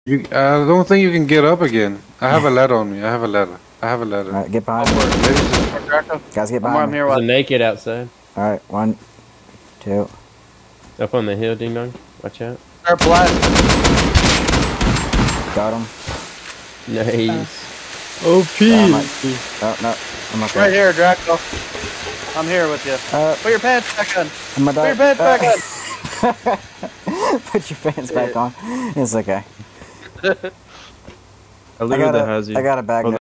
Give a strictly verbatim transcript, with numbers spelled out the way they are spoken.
You, I don't think you can get up again. I have a ladder on me. I have a ladder. I have a ladder. Alright, get behind me. Guys, get behind me. There's a naked outside. Alright, one, two. Up on the hill, ding dong. Watch out. Start blast. Got him. Nice. O P. Yeah, I'm like, oh, no. I'm okay. Right here, Draco. I'm here with you. Uh, Put your pants back on. I'm Put your pants uh, back on. Put your pants back on. It's okay. I, I got a, I got a bag.